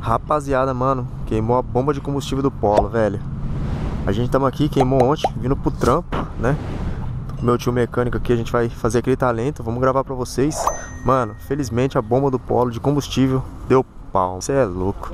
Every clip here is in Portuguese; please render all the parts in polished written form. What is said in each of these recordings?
Rapaziada, mano, queimou a bomba de combustível do Polo, velho. A gente tamo aqui, queimou ontem, vindo pro trampo, né? Meu tio mecânico aqui, a gente vai fazer aquele talento. Vamos gravar pra vocês. Mano, felizmente a bomba do Polo de combustível deu pau. Você é louco.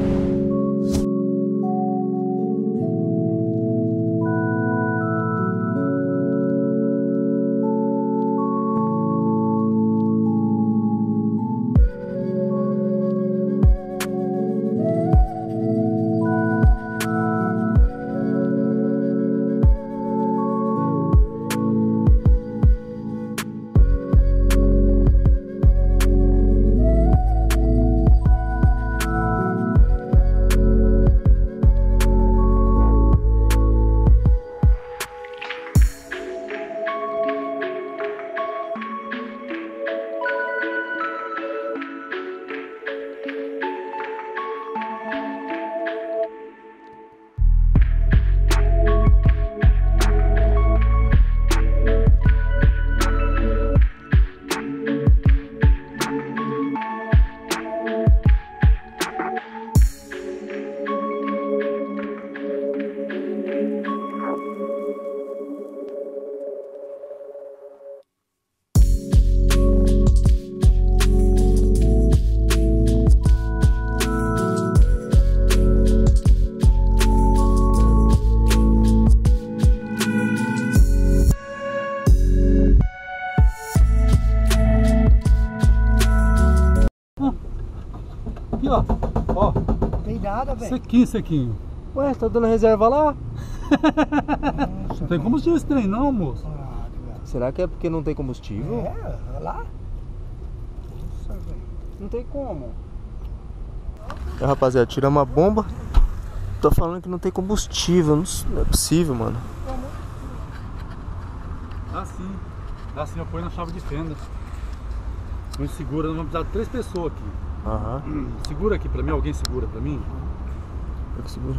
Aqui, ó. Tem nada, velho. Sequinho. Ué, tá dando reserva lá? Nossa, não tem combustível esse trem não, moço. Será que é porque não tem combustível? É, olha lá. Nossa, velho. Não tem como. Rapaziada, tiramos a bomba. Tô falando que não tem combustível. Não é possível, mano. Dá sim, eu ponho na chave de fenda. Põe segura, nós vamos precisar de 3 pessoas aqui. Aham. Segura aqui pra mim, alguém segura pra mim? Eu que seguro.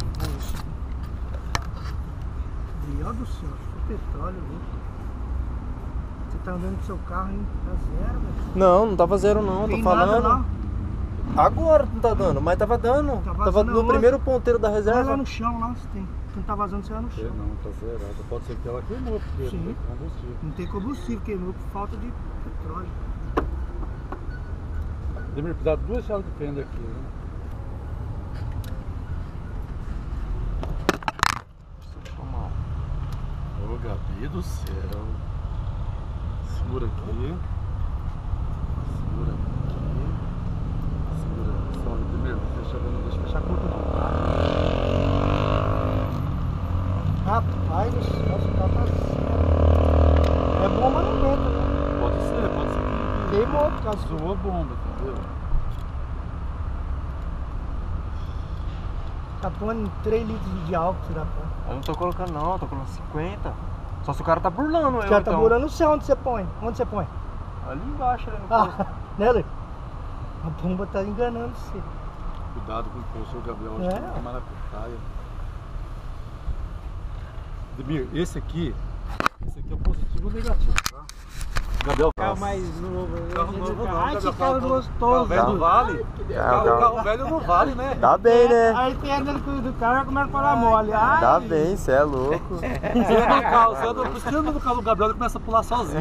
Deus do céu, petróleo, viu? Você tá andando com seu carro, hein? Tá zero, velho. Não, não tava zero não, Tem tô falando. nada lá. Agora não tá dando, mas tava dando. Tá Tava vazando no aonde? primeiro ponteiro da Vai reserva. lá no chão, lá, se tem. Se não tá vazando, você vai no chão. Não, tá zerado. Pode ser que ela queimou, porque Sim. não tem combustível. Não tem combustível, queimou por falta de petróleo. Deve precisar de 2 chaves de fenda aqui, né? Ô, Gabi do céu. Segura aqui. Segura aqui. Segura. Só primeiro, deixa eu fechar a conta não, tá? Rapaz do céu, você tá vazio. É bom, mas não aguenta, né? Pode ser. Queimou por causa do... Zoou a bomba, entendeu? Tá pondo 3 litros de álcool, você dá conta. Eu não tô colocando não, eu tô colocando 50. Só se o cara tá burlando eu, Já tá então. burlando o céu, onde você põe? Onde você põe? Ali embaixo, ali no posto. Ah, né, Luiz? A bomba tá enganando você. Cuidado com o posto, Gabriel. Acho que não tem mais na pitaia. Demir, esse aqui é o positivo ou o negativo, tá? Gabriel, Carro mais novo. Carro novo não, Ai, que Gabriel, carro gostoso. velho não vale. Carro velho não vale, né? Dá bem, né? Aí tem andando com do carro e começa a falar mole. Ai, Dá bem, cê é louco. Você anda no carro, você anda no carro do Gabriel e começa a pular sozinho.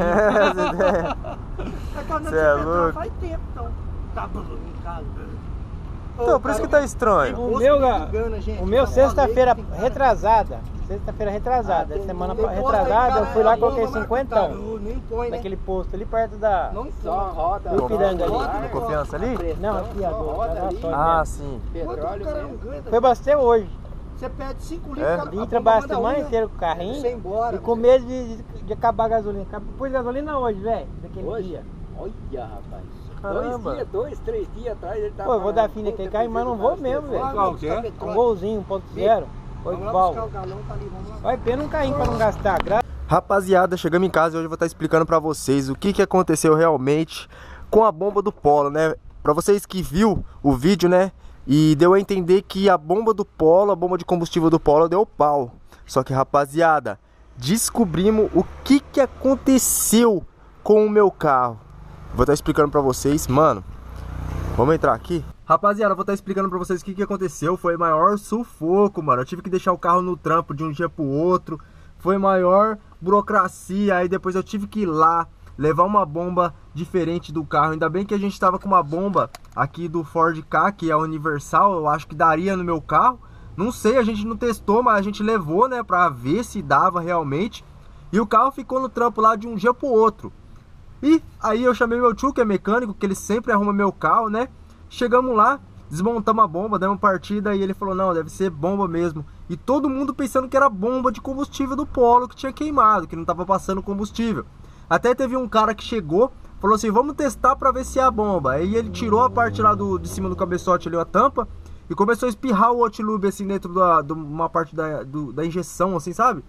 Cê é louco. Faz tempo, então. Tá bom, em casa. Então, por isso que tá estranho. O meu sexta-feira retrasada. Sexta-feira retrasada. Semana retrasada eu fui lá e coloquei 50 naquele posto ali perto da Não só roda No Ipiranga ali. no Confiança ali? Não, aqui agora. Ah, sim. Foi abastecer hoje. Você pede 5 litros, É? cara, Vim a trabalhar a bomba semana manda inteira com o Você carrinho embora. e com medo de acabar a gasolina. Pus gasolina hoje, velho, daquele dia. Olha, rapaz. Caramba. 2, 3 dias atrás ele tava. Pô, eu vou dar fim naquele carro, mas não vou mesmo, velho. Qual que é? Um golzinho 1.0, 8 válvulas. Vai pena um carrinho pra não gastar. Rapaziada, chegamos em casa e hoje eu vou estar explicando pra vocês o que aconteceu realmente com a bomba do Polo, né? Pra vocês que viu o vídeo, né? E deu a entender que a bomba do Polo, a bomba de combustível do Polo deu pau. Só que, rapaziada, descobrimos o que aconteceu com o meu carro. Vou estar explicando pra vocês, mano. Vamos entrar aqui. Rapaziada, eu vou estar explicando pra vocês o que aconteceu. Foi maior sufoco, mano. Eu tive que deixar o carro no trampo de um dia pro outro. Foi maior burocracia. Aí depois eu tive que ir lá levar uma bomba diferente do carro. Ainda bem que a gente tava com uma bomba aqui do Ford Ka, que é universal. Eu acho que daria no meu carro. Não sei, a gente não testou, mas a gente levou, né, pra ver se dava realmente. E o carro ficou no trampo lá de um dia pro outro. E aí eu chamei meu tio, que é mecânico, que ele sempre arruma meu carro, né? Chegamos lá, desmontamos a bomba, demos partida e ele falou, não, deve ser bomba mesmo. E todo mundo pensando que era bomba de combustível do Polo que tinha queimado, que não tava passando combustível. Até teve um cara que chegou, falou assim, vamos testar pra ver se é a bomba. Aí ele tirou a parte lá de cima do cabeçote ali, a tampa, e começou a espirrar o hot lube assim dentro de uma parte da injeção, assim, sabe?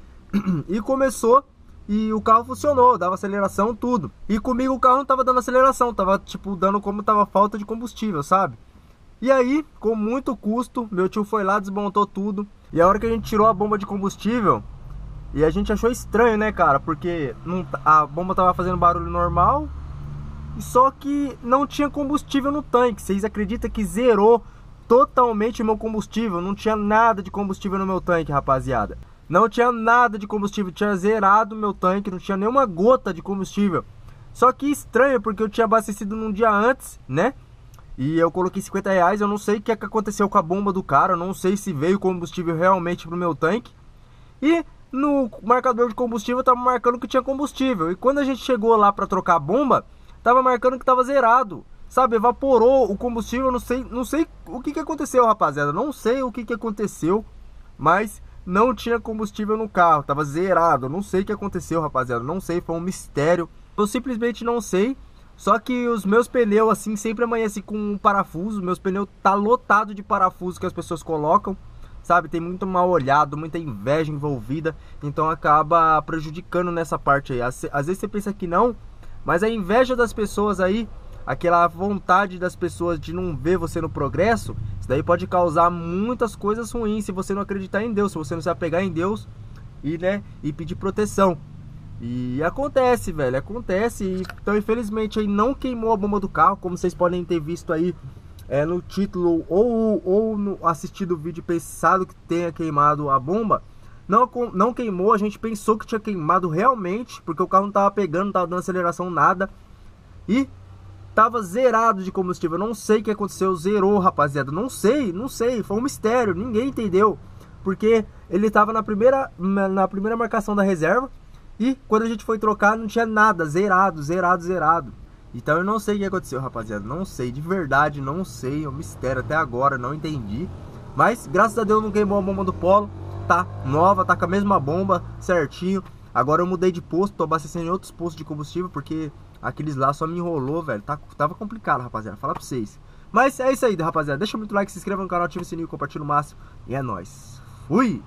E começou... E o carro funcionou, dava aceleração, tudo. E comigo o carro não tava dando aceleração, tava tipo dando como tava falta de combustível, sabe? E aí, com muito custo, meu tio foi lá, desmontou tudo. E a hora que a gente tirou a bomba de combustível, e a gente achou estranho, né, cara? Porque a bomba tava fazendo barulho normal, só que não tinha combustível no tanque. Vocês acreditam que zerou totalmente o meu combustível? Não tinha nada de combustível no meu tanque, rapaziada. Não tinha nada de combustível, tinha zerado o meu tanque, não tinha nenhuma gota de combustível. Só que estranho, porque eu tinha abastecido num dia antes, né? E eu coloquei 50 reais, eu não sei o que aconteceu com a bomba do cara, eu não sei se veio combustível realmente pro meu tanque. E no marcador de combustível tava marcando que tinha combustível. E quando a gente chegou lá pra trocar a bomba, tava marcando que tava zerado. Sabe, evaporou o combustível, eu não sei o que aconteceu, rapaziada. Não sei o que aconteceu, mas... não tinha combustível no carro, tava zerado. Eu não sei o que aconteceu, rapaziada, não sei, foi um mistério. Eu simplesmente não sei. Só que os meus pneus, assim, sempre amanhecem com um parafuso. Meus pneus tá lotado de parafuso que as pessoas colocam, sabe? Tem muito mal olhado, muita inveja envolvida. Então acaba prejudicando nessa parte aí. Às vezes você pensa que não, mas a inveja das pessoas aí, aquela vontade das pessoas de não ver você no progresso, isso daí pode causar muitas coisas ruins se você não acreditar em Deus, se você não se apegar em Deus e, né, e pedir proteção. E acontece, velho, acontece. Então infelizmente aí não queimou a bomba do carro, como vocês podem ter visto aí no título ou no assistido o vídeo pensado que tenha queimado a bomba. Não queimou, a gente pensou que tinha queimado realmente, porque o carro não tava pegando, não tava dando aceleração, nada. E tava zerado de combustível, não sei o que aconteceu, zerou, rapaziada, não sei, foi um mistério, ninguém entendeu, porque ele tava na primeira marcação da reserva, e quando a gente foi trocar não tinha nada, zerado, então eu não sei o que aconteceu, rapaziada, não sei, de verdade, não sei, é um mistério, até agora, não entendi, mas graças a Deus não queimou a bomba do Polo, tá nova, tá com a mesma bomba, certinho. Agora eu mudei de posto, tô abastecendo em outros postos de combustível, porque aqueles lá só me enrolou, velho. Tava complicado, rapaziada, falar pra vocês. Mas é isso aí, rapaziada. Deixa muito like, se inscreva no canal, ativa o sininho, compartilha o máximo. E é nóis. Fui!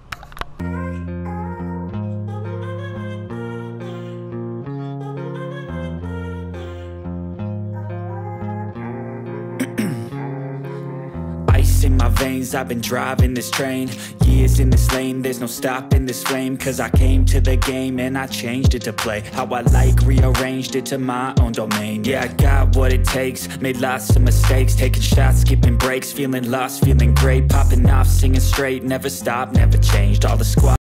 In my veins, I've been driving this train. Years in this lane, there's no stopping this flame. Cause I came to the game and I changed it to play how I like, rearranged it to my own domain. Yeah, I got what it takes, made lots of mistakes, taking shots, skipping breaks, feeling lost, feeling great, popping off, singing straight, never stopped, never changed. All the squad